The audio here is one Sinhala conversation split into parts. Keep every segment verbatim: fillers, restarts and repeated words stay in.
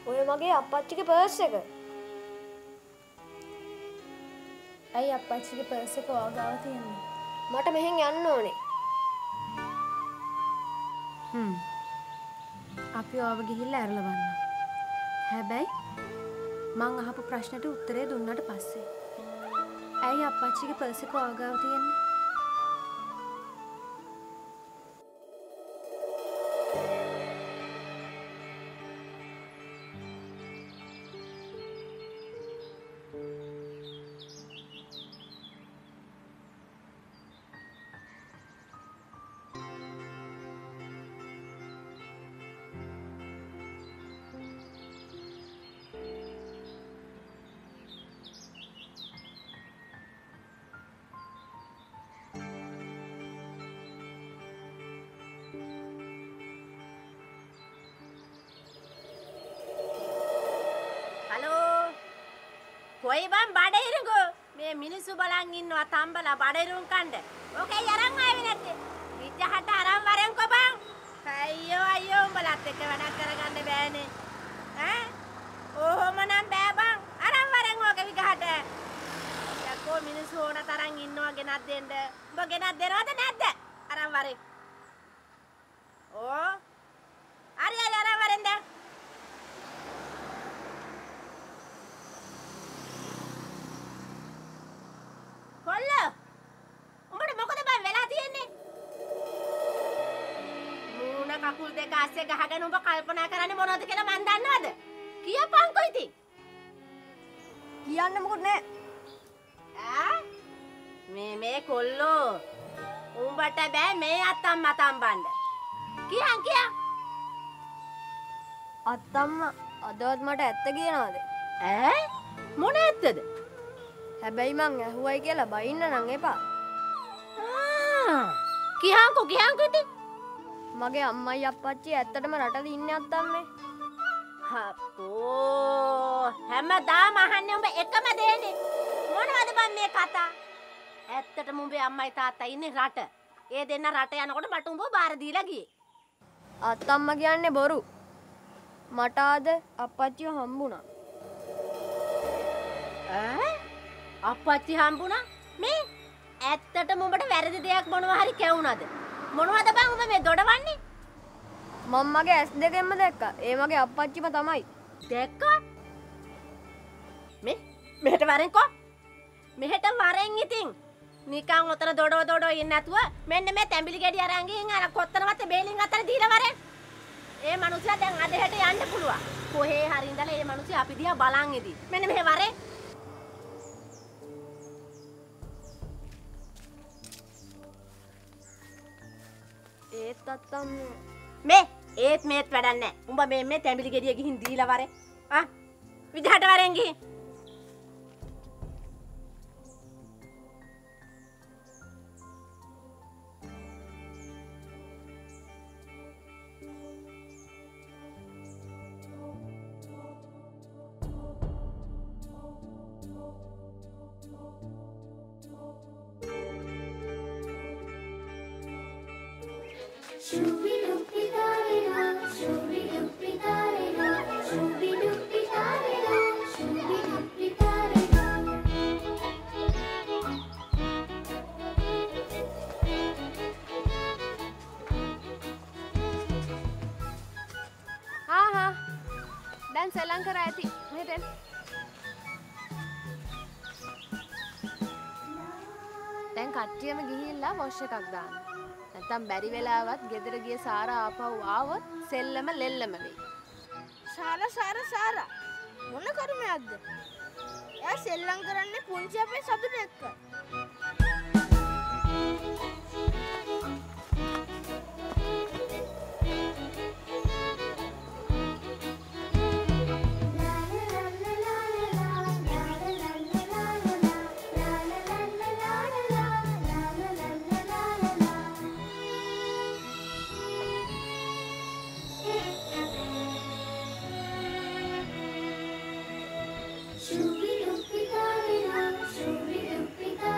ඔය මගේ අප්පච්චිගේ පර්ස් එක. ඇයි අප්පච්චිගේ පර්ස් එක ඔයාගාව තියෙන්නේ? මට මෙහෙන් යන්න ඕනේ. හ්ම්. අපි ඔයාව ගිහිල්ලා ඇරලවන්න. හැබැයි මං අහපු ප්‍රශ්නෙට උත්තරේ දුන්නාට පස්සේ. ඇයි අප්පච්චිගේ පර්ස් එක ඔයාගාව තියෙන්නේ? කොයි බම් බඩේරුගෝ මේ මිනිස්සු බලන් ඉන්නවා තම්බලා බඩේරුන් කණ්ඩ. ඕකේ අරන් ආවේ නැත්තේ. විජහට අරන් වරෙන්කෝ බං. අයියෝ අයියෝ උඹලත් එක්ක වැඩක් කරගන්න බෑනේ. ඈ? ඕහොම නම් බෑ බං. අරන් වරෙන් ඕකේ විජහට. යකෝ මිනිස්සු ඕන තරම් ඉන්නවා ගෙනත් දෙන්න. උඹ ගෙනත් දෙනවද නැද්ද? අරන් වරෙන්. ඕ. හරි හරි අරන් වරෙන් දැන්. කොල්ලෝ උඹට මොකද බං වෙලා තියෙන්නේ? මූණ කකුල් දෙක අස්සේ ගහගෙන උඹ කල්පනා කරන්නේ මොනවද කියලා මන් දන්නවද? කියපන්කෝ ඉතින්. කියන්න මොකුත් නෑ. ඈ? මේ මේ කොල්ලෝ උඹට බෑ මේ අත්තම් මතම් බණ්ඩ. කියන් කියන්. අත්තම්මා අදවත් මට ඇත්ත කියනවාද? ඈ? මොන ඇත්තද? හැබැයි මං ඇහුවයි කියලා බයින්න නම් එපා. ආ කියන්කෝ කියන්කෝ ඉතින්. මගේ අම්මයි අප්පච්චි ඇත්තටම රටද ඉන්නේ අත්තම්මේ. හපෝ හැමදාම අහන්නේ උඹ එකම දේනේ. මොනවද බං මේ කතා? ඇත්තටම උඹේ අම්මයි තාත්තා ඉන්නේ රට. ඒ දෙන්න රට යනකොට මට උඹව බාර දීලා ගියේ. අත්තම්මා කියන්නේ බොරු. මට ආද අප්පච්චිව හම්බුණා. ඈ? අප්පච්චි හම්බුණා? මේ ඇත්තටම උඹට වැරදි දෙයක් මොනවා හරි කැවුනද? මොනවද බං උඹ මේ දොඩවන්නේ? මම මගේ ඇස් දෙකෙන්ම දැක්කා. ඒ මගේ අප්පච්චිම තමයි. දැක්කා? මේ මෙහෙට වරෙන්කෝ. මෙහෙට වරෙන් ඉතින්. නිකන් උතර දොඩව දොඩව ඉන්නේ නැතුව මෙන්න මේ තැඹිලි ගෙඩි අරන් ගිහින් අර කොත්තනවත් බේලින් අතර දීලා වරෙන්. ඒ මනුස්සයා දැන් අද හෙට යන්න පුළුවන්. කොහේ හරි ඉඳලා ඒ මනුස්සයා අපි දිහා බලන් ඉදී. මෙන්න මෙහෙ වරෙන්. ඒත් අත්තම්මේ මේ ඒත් මේත් වැඩක් නැහැ. උඹ මේ මේ තැඹිලි ගෙඩිය ගිහින් දීලා වරෙන්. ආ විදහට වරෙන් ගිහින්. දැන් සෙල්ලම් කර ඇති. මෙහෙට එන්න. දැන් කට්ටියම ගිහිල්ලා වොෂ් එකක් දාන්න. නැත්තම් බැරි වෙලාවත් ගෙදර ගිය සාරා ආපහු ආවොත් සෙල්ලම ලෙල්ලම වෙයි. සාරා සාරා සාරා මොන කර්මයක්ද? එයා සෙල්ලම් කරන්නේ පුංචි අපේ සතුට එක්ක. Shooby doopy da da, shooby doopy da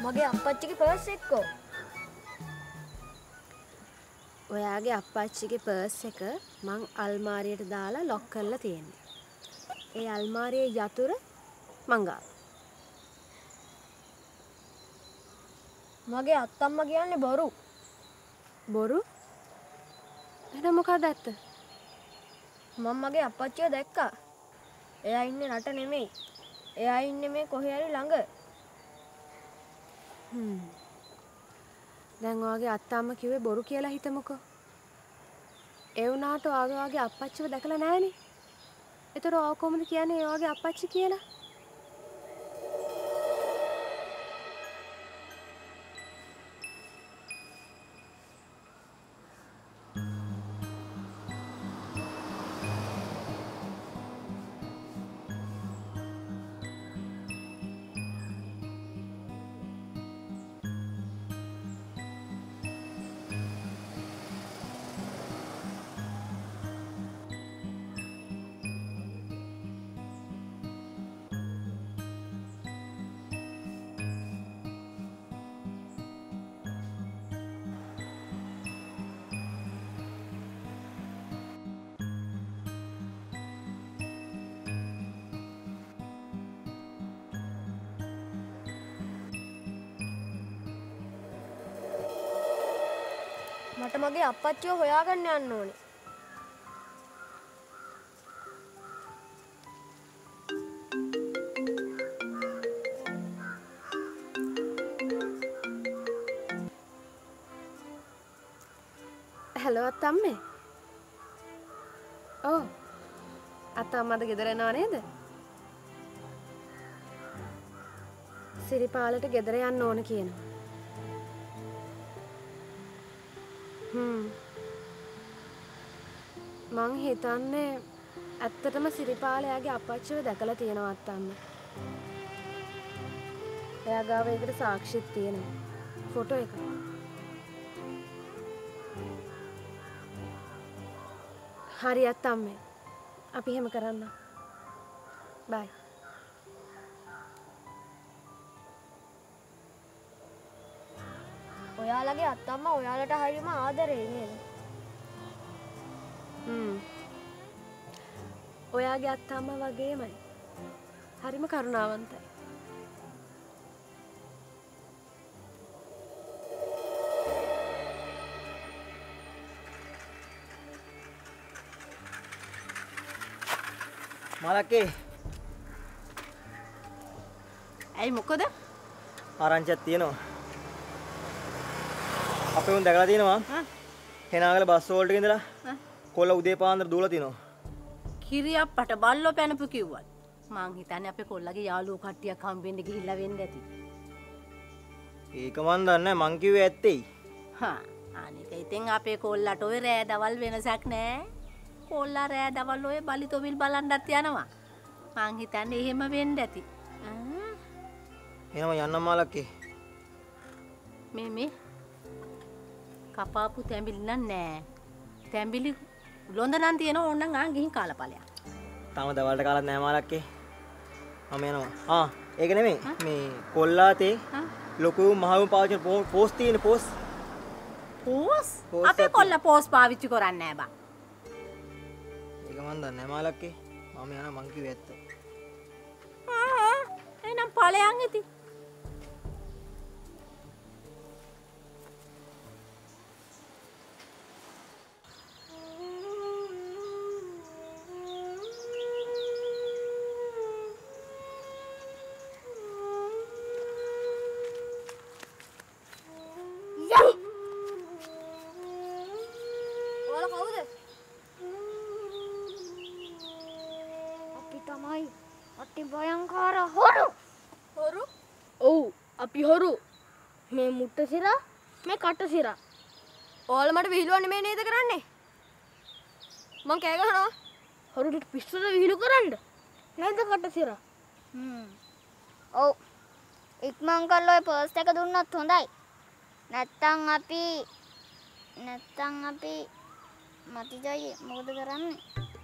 මගේ අප්පච්චිගේ පර්ස් එක්කෝ. ඔයාගේ අප්පච්චිගේ පර්ස් එක මං අල්මාරියට දාලා ලොක් කරලා තියෙන්නේ. ඒ අල්මාරියේ යතුර මං ගාව. මගේ අත්තම්මා කියන්නේ බොරු. බොරු? එහෙනම් මොකක්ද ඇත්ත? මම මගේ අප්පච්චිව දැක්කා. එයා ඉන්නේ රට නෙමෙයි. එයා ඉන්නේ මේ කොහේ හරි ළඟ. හ්ම්. දැන් ඔයාගේ අත්තම්මා කිව්වේ බොරු කියලා හිතමුකෝ. ඒ වුණාට ඔයාගේ ඔයාගේ අප්පච්චිව දැකලා නැහනේ. ඒතර ඔයා කොහොමද කියන්නේ ඒ ඔයාගේ අප්පච්චි කියලා? මට මගේ අප්පච්චිව හොයාගන්න යන්න ඕනේ. හලෝ අත්තම්මේ. ඔව්. අත්තම්මද ගෙදර එනව නේද? සිරිපාලට ගෙදර යන්න ඕන කියනවා. හ්ම්. මං හිතන්නේ ඇත්තටම සිරිපාලයාගේ අප්පච්චිව දැකලා තියෙනවා අත්තම්මේ. එයා ගාව ඒකට සාක්ෂිත් තියෙනවා. ෆොටෝ එක. හරි අත්තම්මේ. අපි එහෙම කරන්න. බයි. ඔයාලගේ අත්තම්මා ඔයාලට හරියම ආදරේ නේද? හ්ම්. ඔයාගේ අත්තම්මා වගේමයි. හරිම කරුණාවන්තයි. මලකේ ඇයි මොකද? ආරංචියක් තියෙනවා. අපේ උන් දැකලා තියෙනවා. හා හෙනාගල බස් වලට ඉඳලා කොල්ල උදේ පාන්දර දූලා තිනවා. කිරියප්පට බල්ලෝ පැනපු කිව්වත් මං හිතන්නේ අපේ කොල්ලගේ යාළුවෝ කට්ටියක් හම්බෙන්න ගිහිල්ලා වෙන්න ඇති. ඒක මන් දන්නේ නැහැ. මං කිව්වේ ඇත්තෙයි. හා අනික ඉතින් අපේ කොල්ලට ඔය රෑ දවල් වෙනසක් නෑ. කොල්ලා රෑ දවල් ඔය බලි තොවිල් බලන්නත් යනවා. මං හිතන්නේ එහෙම වෙන්න ඇති. එහෙනම් යන්න මලකේ. මේ මේ කපාපු තැඹිලි නෑ. තැඹිලි ලොඳ නම් තියෙන ඕනනම් ආන් ගිහින් කාලා ඵලයක්. තාම දවල්ට කාලත් නැහැ මලකේ. මම යනවා. ආ ඒක නෙමෙයි. මේ කොල්ලාතේ ලොකු මහවු පාවිච්චි පෝස් තියෙන පෝස්. පෝස්? අපේ කොල්ලා පෝස් පාවිච්චි කරන්නේ නෑ බං. ඒක මන් දන්නේ නැහැ මලකේ. මම යනවා මං කිව්වේ ඇත්ත. ආ එහෙනම් ඵලයන් ඉතින්. ඔයාලා කවුද? අපි තමයි අති භයංකාර හොරු. හොරු? ඔව් අපි හොරු. මේ මුට්ට සිරා මේ කට සිරා. ඔයාලා මට විහිළුවක් නෙමෙයි නේද කරන්නේ? මං කෑ ගහනවා. හොරුන්ට පිස්සුද විහිළු කරන්න? නේද කට සිරා? හ්ම්. ඔව්. ඉක්මන් කරලා ඔය පර්ස් එක දුන්නොත් හොඳයි. නැත්තම් අපි නැත්තම් අපි මතිජයි මොකද කරන්නේ?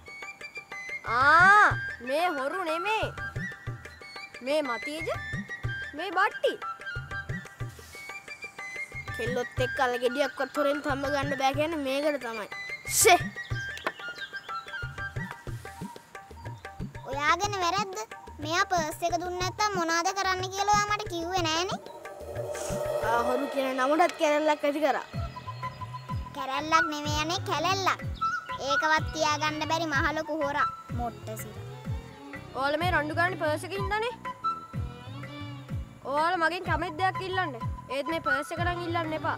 ආ මේ හොරු නෙමෙයි. මේ මතීජ මේ බට්ටි. කෙල්ලොත් එක්ක අල ගෙඩියක්වත් හොරෙන් තම්බ ගන්න බෑ කියන්නේ මේකට තමයි. ෂේ. ඔයාගෙන වැරද්ද. මෙයා පර්ස් එක දුන්නේ නැත්තම් මොනවද කරන්න කියලා ඔයා මට කිව්වේ නෑනේ. ආ හොරු කියන නමටත් කැරල්ලක් ඇති කරා. කැරල්ලක් නෙමෙයි අනේ කැලැල්ලක්. ඒකවත් තියාගන්න බැරි මහ ලොකු හොරා. මොට්ට සිර. ඔයාලා මේ රණ්ඩු ගන්න පර්ස් එකේ ඉඳනේ. ඔයාලා මගෙන් කැමති දෙයක් ඉල්ලන්න. ඒත් මේ පර්ස් එක නම් ඉල්ලන්න එපා.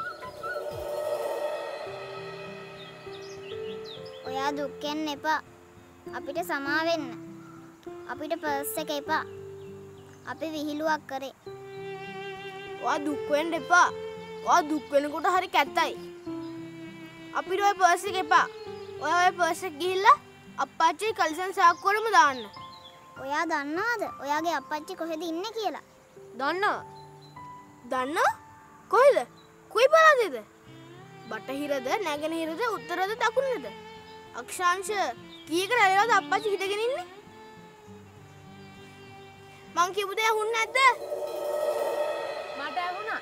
ඔයා දුක් වෙන්න එපා. අපිට සමා වෙන්න. අපිට පර්ස් එක එපා. අපි විහිළුවක් කරේ. ඔයා දුක් වෙන්න එපා. ඔයා දුක් වෙනකොට හරි කැත්තයි. අපිට ඔය පර්ස් එක එපා. ඔයා ඔය පර්ස් එක ගිහිල්ලා අප්පච්චි කලිසන් සාක්කුවටම දාන්න. ඔයා දන්නවද ඔයාගේ අප්පච්චි කොහෙද ඉන්නේ කියලා? දන්නවා. දන්නව? කොහෙද? කුයි පළාතේද? බටහිරද නැගෙනහිරද උත්තරද දකුණද? අක්ෂාංශ කීයකට ඇවිල්ලාද අප්පච්චි හිටගෙන ඉන්නේ? මං කියපු දේ අහුන්නේ නැද්ද? මට ඇහුණා.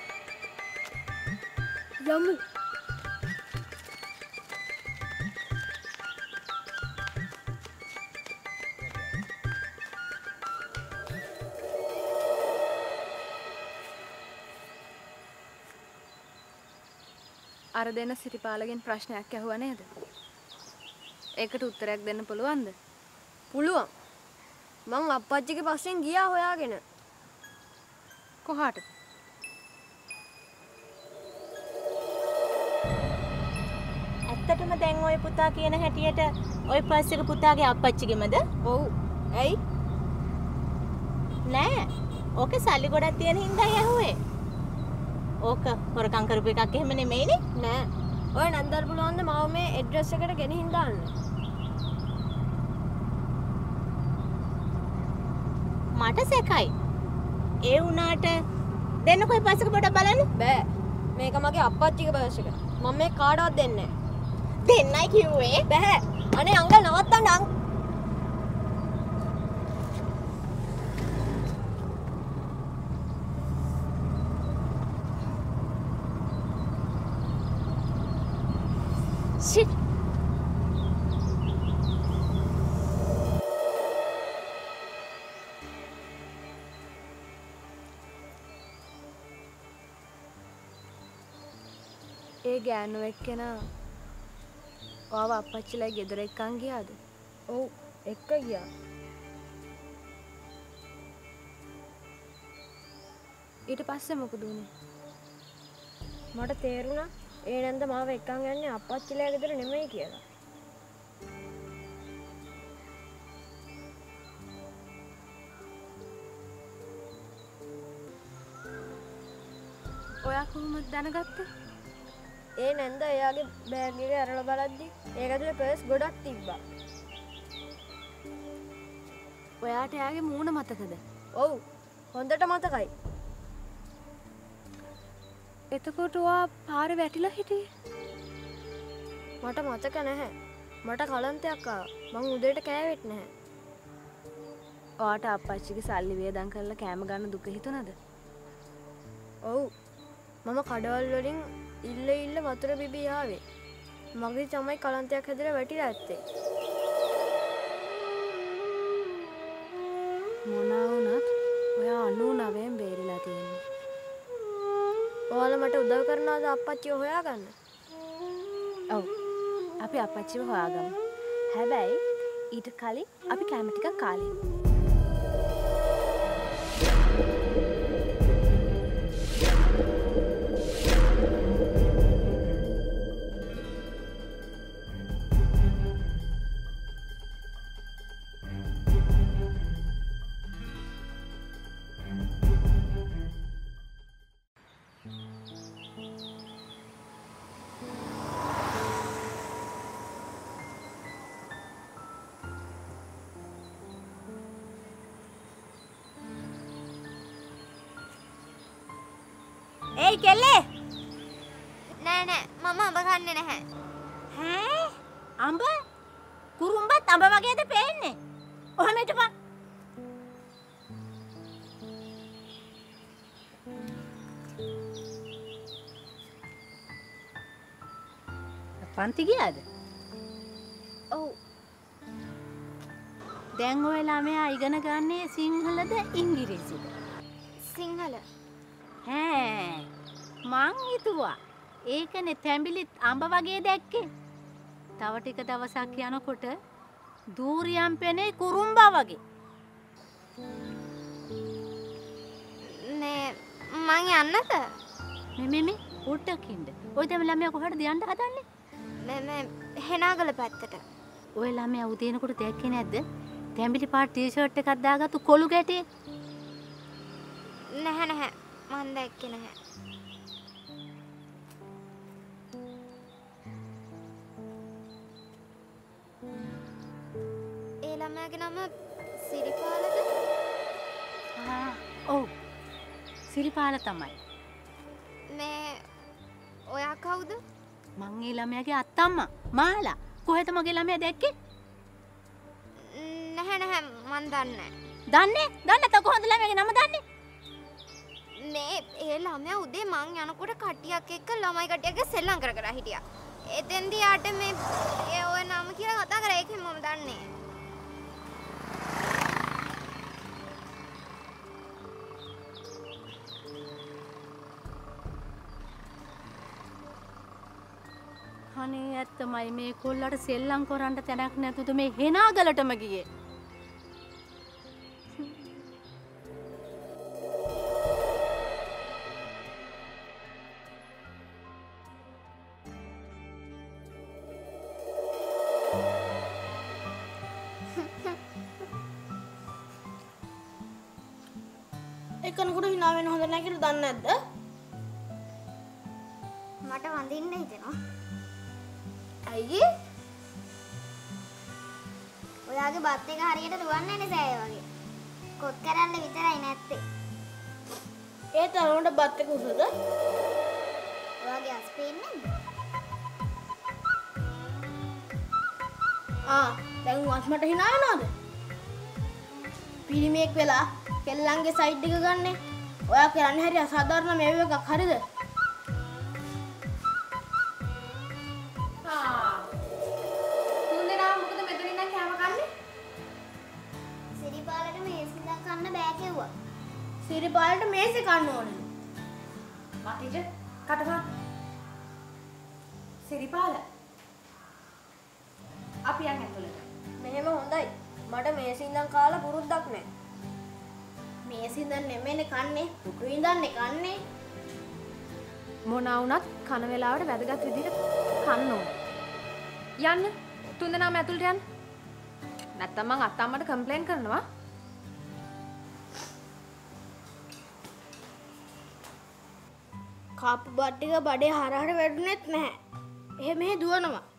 යමු. අර දෙන සිරිපාලගෙන් ප්‍රශ්නයක් ඇහුවා නේද? ඒකට උත්තරයක් දෙන්න පුළුවන්ද? පුළුවන්. මං අප්පච්චිගේ පස්සෙන් ගියා හොයාගෙන. කොහාටද? ඇත්තටම දැන් ওই පුතා කියන හැටියට ওই පර්ස් එක පුතාගේ අප්පච්චිගෙමද? ඔව්. ඇයි? නෑ. ඕකේ සල්ලි ගොඩක් තියෙන හින්දායි ඇහුවේ. ඕක හොරකම් කරපු එකක් එහෙම නෙමෙයිනේ. නෑ. ඔය නන්දර පුළුවන්ද මාව මේ ඇඩ්‍රස් එකට ගෙනihin දාන්න? මට සැකයි. ඒ වුණාට දෙන්නකො ඔය පර්ස් එක පොඩ්ඩක් බලන්න. බෑ. මේක මගේ අප්පච්චිගේ පර්ස් එක. මම මේ කාටවත් දෙන්නේ නෑ. දෙන්නයි කිව්වේ. බෑ. අනේ අංකල් නවත්තන්න අං. Shit. ඒ ගෑනු එක්කෙනා ඔයාව අප්පච්චිලා ගෙදර එක්කන් ගියාද? ඔව්. එක්ක ගියා. ඊට පස්සේ මොකද උනේ? මට තේරුණා ඒ නන්ද මාව එක්කන් යන්නේ අප්පච්චිලා ගෙදර නෙමෙයි කියලා. ඔයා කොහොමද දැනගත්තේ? ඒ නැන්ද එයාගේ බෑග් එක අරලා බලද්දි ඒක ඇතුලේ පර්ස් ගොඩක් තිබ්බා. ඔයාට එයාගේ මූණ මතකද? ඔව්. හොඳට මතකයි. එතකොට ඔයා පාරේ වැටිලා හිටියේ? මට මතක නැහැ. මට කලන්තයක් ආවා. මං උදේට කෑවෙත් නැහැ. ඔයාට අප්පච්චිගේ සල්ලි වේදම් කරලා කෑම ගන්න දුක හිතුණද? ඔව්. මම කඩවල් වලින් ඉල්ල ඉල්ල වතුර බිබී ආවේ. මගේ තමයි කලන්තයක් හැදලා වැටිලා ඇත්තේ. මොනවා වුණත් ඔයා අනූනවයෙන් බේරිලා තියෙන්නේ. ඔයාලා මට උදව් කරනවාද අප්පච්චිව හොයාගන්න? ඔව්. අපි අප්පච්චිව හොයාගමු. හැබැයි ඊට කලින් අපි කැම ටිකක් කාලා ඉමු. ඒයි කෙල්ලේ. නෑ නෑ මම අඹ කන්නේ නැහැ. ඈ අඹ කුරුම්බත් අඹ වගේද පේන්නේ. ඔහම හිටපන්. පන්ති ගියාද? ඔව්. දැන් ඔය ළමයා ඉගෙන ගන්නේ සිංහලද ඉංග්‍රීසිද? සිංහල. ඈ මං හිතුවා ඒකනේ තැඹිලිත් අඹ වගේ දැක්කේ. තව ටික දවසක් යනකොට දූරියම් පෙනේ කුරුම්බා වගේ. නේ මං යන්නද? මේ මේ මේ උඩකින්ද. ඔය දෙම ළමයා කොහෙටද යන්න හදන්නේ? මේ මේ හෙනාගල පැත්තට. ඔය ළමයා උදේනකොට දැක්කේ නැද්ද? තැඹිලි පාට ටී-ෂර්ට් එකක් දාගත්තු කොළු ගැටේ. නැහැ නැහැ මං දැක්කේ නැහැ. ඒ ළමයාගේ නම සිරිපාලද? ආ ඔව්. සිරිපාල තමයි. මේ ඔයා කවුද? මං ඒ ළමයාගේ අත්තම්මා මාලා. කොහෙද මගේ ළමයා දැක්කේ? නැහැ නැහැ මං දන්නේ දන්නේ? දන්නේ නැත්නම් කොහොමද ළමයාගේ නම දන්නේ? මේ ඒ ළමයා උදේ මං යනකොට කට්ටියක් එක්ක ළමයි කට්ටියක්ගේ සෙල්ලම් කර කර හිටියා. එතෙන්දී යාට මේ ඒ ඔය නම කියලා කතා කරා ඒකෙන් මම දන්නේ. අනේ ඇත්තමයි මේ කොල්ලට සෙල්ලම් කරන්න තැනක් නැතුද මේ හෙනාගලටම ගියේ. එකනකොට hina වෙන්න හොඳ නැහැ කියලා දන්නේ නැද්ද? මට වඳින්න හිතෙනවා. ඇයි? ඔයාගේ බත් එක හරියට දුවන්නේ නැහැ සෑය වගේ. කොත් කරන්න විතරයි නැත්තේ. ඒ තරමට බත් එක උසද? ඔයාගේ අස් පේන්නේ නැද්ද? ආ දැන් උස් මට hina වෙනවද? පිරිමියෙක් වෙලා කෙල්ලන්ගේ සයිඩ් එක ගන්නෙ. ඔයා කරන්නේ හරි අසාධාරණ මේ එකක් හරිද? සිරිපාලට මේස් ඉඳන් කන්න බෑ කිව්වා. සිරිපාලට මේසෙ කන්න ඕනේ. මටිජ කටහන්. සිරිපාල. අපි යන්න ඇතුළට. මෙහෙම හොඳයි. මට මේසෙ ඉඳන් කාලා පුරුද්දක් නැහැ. මේසෙ ඉඳන් නෙමෙයිනේ කන්නේ. පුටු ඉඳන්නේ කන්නේ. මොනා වුණත් කන වෙලාවට වැදගත් විදිහට කන්න ඕන. යන්න. තුන්දෙනාම ඇතුළට යන්න. නැත්තම් මං අත්තම්මට කම්ප්ලේන් කරනවා. කාපු බත් ටික බඩේ හරහට වැටුනේත් නැහැ. එහෙ මෙහෙ දුවනවා.